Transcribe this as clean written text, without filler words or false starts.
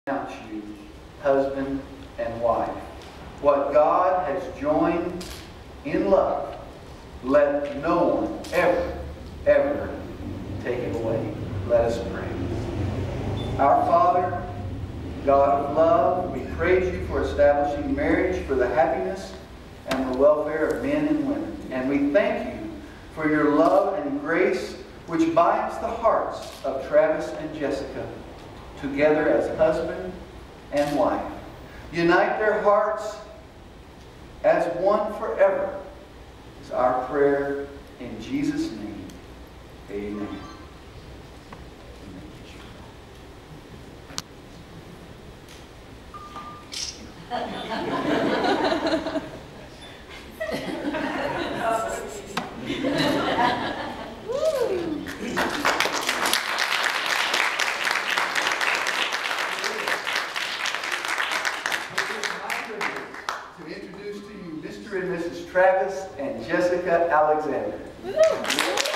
pronounce you husband and wife. What God has joined in love, let no one ever take it away. Let us pray. Our Father, God of love, we praise you for establishing marriage for the happiness and the welfare of men and women. And we thank you for your love and grace which binds the hearts of Travis and Jessica together as husband and wife. Unite their hearts as one forever is our prayer in Jesus' name. Amen. Travis and Jessica Alexander.